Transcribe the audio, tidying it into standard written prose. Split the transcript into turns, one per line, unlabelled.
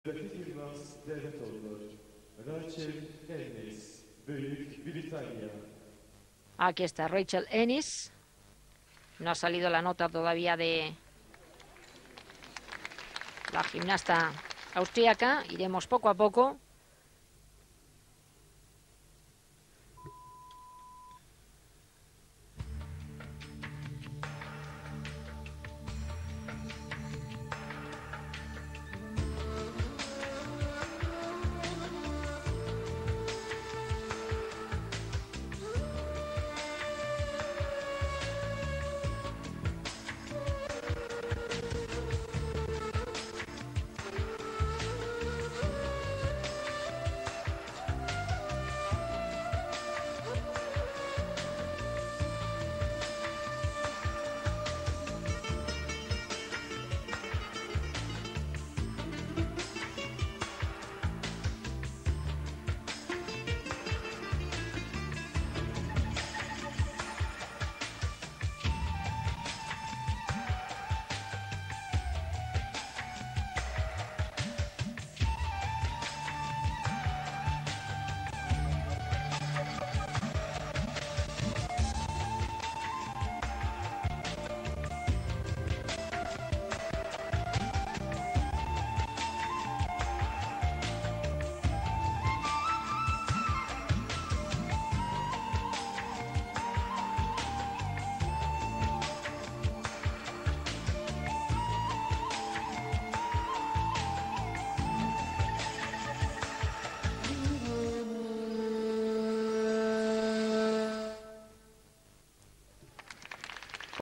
Yılmaz Devletoğlu, Rachel Ennis, Büyük Britania.
Aquí está Rachel Ennis. No ha salido la nota todavía de la gimnasta austríaca. Iremos poco a poco.